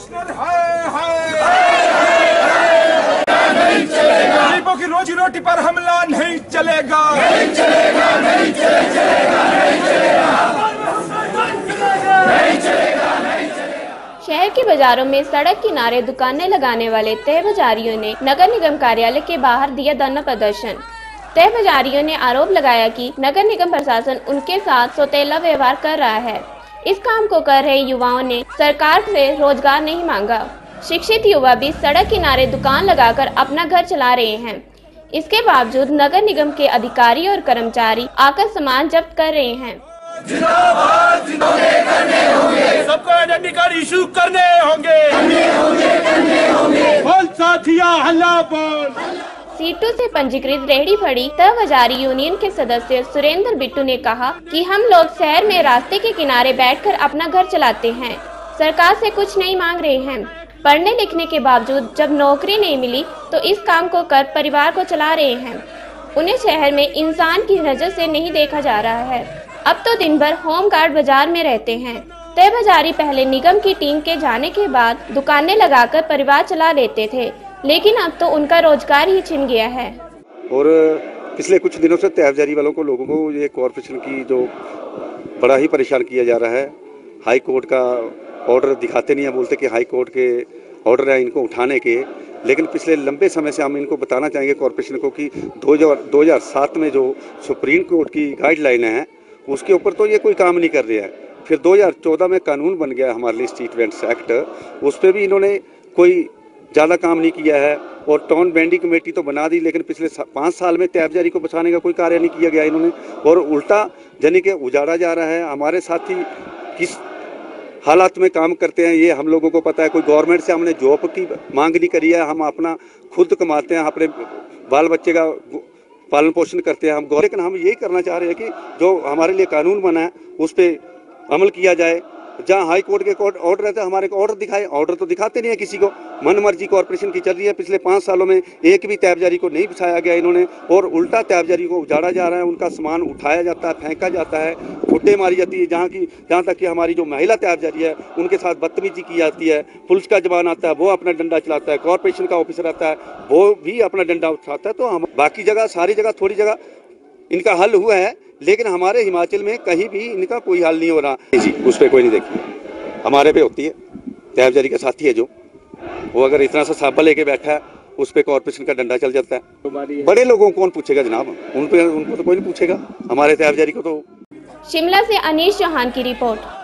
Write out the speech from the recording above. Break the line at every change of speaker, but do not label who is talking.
गरीबों की रोजी रोटी पर हमला नहीं चलेगा, नहीं चलेगा, नहीं चलेगा, नहीं चलेगा, नहीं चलेगा।
शहर के बाजारों में सड़क किनारे दुकानें लगाने वाले तय बाजारियों ने नगर निगम कार्यालय के बाहर दिया धरना प्रदर्शन। तय बाजारियों ने आरोप लगाया कि नगर निगम प्रशासन उनके साथ सौतेला व्यवहार कर रहा है। इस काम को कर रहे युवाओं ने सरकार से रोजगार नहीं मांगा। शिक्षित युवा भी सड़क किनारे दुकान लगाकर अपना घर चला रहे हैं। इसके बावजूद नगर निगम के अधिकारी और कर्मचारी आकर सामान जब्त कर रहे हैं।
जिंदाबाद, जिंदाबाद, सबको आइडेंटिटी कार्ड इशू करने होंगे, बोल साथिया हल्ला बोल।
सीटों से पंजीकृत रेहड़ी फड़ी तय बाजारी यूनियन के सदस्य सुरेंद्र बिट्टू ने कहा कि हम लोग शहर में रास्ते के किनारे बैठकर अपना घर चलाते हैं, सरकार से कुछ नहीं मांग रहे हैं। पढ़ने लिखने के बावजूद जब नौकरी नहीं मिली तो इस काम को कर परिवार को चला रहे हैं। उन्हें शहर में इंसान की नजर से नहीं देखा जा रहा है। अब तो दिन भर होम गार्ड बाजार में रहते हैं। तय बाजारी पहले निगम की टीम के जाने के बाद दुकानें लगाकर परिवार चला लेते थे, लेकिन अब तो उनका रोजगार ही छिन गया है।
और पिछले कुछ दिनों से तय बाजारी वालों को लोगों को ये कॉरपोरेशन की जो बड़ा ही परेशान किया जा रहा है। हाई कोर्ट का ऑर्डर दिखाते नहीं है, बोलते कि हाई कोर्ट के ऑर्डर है इनको उठाने के, लेकिन पिछले लंबे समय से हम इनको बताना चाहेंगे कॉरपोरेशन को कि 2007 में जो सुप्रीम कोर्ट की गाइडलाइन है उसके ऊपर तो ये कोई काम नहीं कर रहे हैं। फिर 2014 में कानून बन गया हमारे लिए स्ट्रीट वेंडर्स एक्ट, उस पर भी इन्होंने कोई ज़्यादा काम नहीं किया है। और टाउन बैंडिंग कमेटी तो बना दी, लेकिन पिछले 5 साल में तय बाजारी को बचाने का कोई कार्य नहीं किया गया इन्होंने, और उल्टा यानी कि उजाड़ा जा रहा है। हमारे साथी किस हालात में काम करते हैं ये हम लोगों को पता है। कोई गवर्नमेंट से हमने जॉब की मांग नहीं करी है, हम अपना खुद कमाते हैं, अपने बाल बच्चे का पालन पोषण करते हैं हम। लेकिन हम यही करना चाह रहे हैं कि जो हमारे लिए कानून बना है उस पर अमल किया जाए। जहाँ हाई कोर्ट के ऑर्डर रहते हैं हमारे को ऑर्डर दिखाए, ऑर्डर तो दिखाते नहीं है किसी को। मन मर्जी कॉरपोरेशन की चल रही है। पिछले 5 सालों में एक भी तय बाजारी को नहीं बचाया गया इन्होंने, और उल्टा तय बाजारी को उजाड़ा जा रहा है। उनका सामान उठाया जाता है, फेंका जाता है, फुट्टे मारी जाती है। जहाँ तक कि हमारी जो महिला तय बाजारी है उनके साथ बदतमीजी की जाती है। पुलिस का जवान आता है वो अपना डंडा चलाता है, कॉरपोरेशन का ऑफिसर आता है वो भी अपना डंडा उठाता है। तो हम बाकी जगह सारी जगह थोड़ी जगह इनका हल हुआ है, लेकिन हमारे हिमाचल में कहीं भी इनका कोई हल नहीं हो रहा जी। उस पर कोई नहीं देखी, हमारे पे होती है। तय बाजारी का साथी है जो, वो अगर इतना सा साबा लेके बैठा है उस पे कॉरपोरेशन का डंडा चल जाता है। बड़े लोगों को कौन पूछेगा जनाब, उनको तो कोई नहीं पूछेगा, हमारे तय बाजारी को तो।
शिमला से अनीश चौहान की रिपोर्ट।